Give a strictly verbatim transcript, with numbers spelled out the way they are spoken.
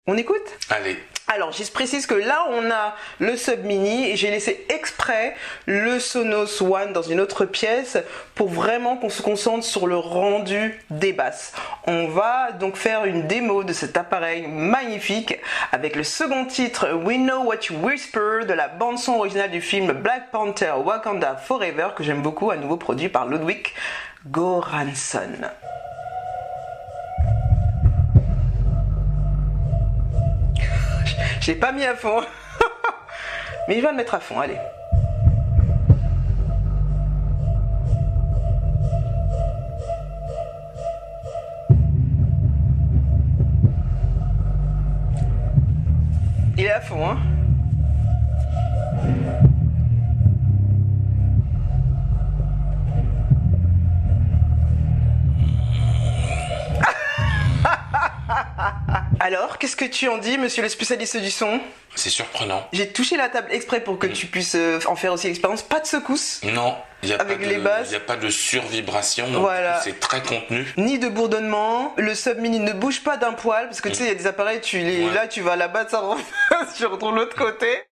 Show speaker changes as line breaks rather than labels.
On écoute?
Allez.
Alors, je précise que là, on a le Sub Mini et j'ai laissé exprès le Sonos One dans une autre pièce pour vraiment qu'on se concentre sur le rendu des basses. On va donc faire une démo de cet appareil magnifique avec le second titre We Know What You Whisper de la bande-son originale du film Black Panther Wakanda Forever que j'aime beaucoup, à nouveau produit par Ludwig Göransson. Je l'ai pas mis à fond. Mais il va le mettre à fond, allez. Il est à fond, hein. Alors, qu'est-ce que tu en dis, monsieur le spécialiste du son?
C'est surprenant.
J'ai touché la table exprès pour que mmh. tu puisses euh, en faire aussi l'expérience. Pas de secousse.
Non, il n'y a,
avec
pas de,
les basses.
Y a pas de survibration.
Voilà.
C'est très contenu.
Ni de bourdonnement. Le Sub Mini ne bouge pas d'un poil. Parce que mmh. tu sais, il y a des appareils, tu les, ouais. là, tu vas là-bas, ça rentre sur l'autre côté.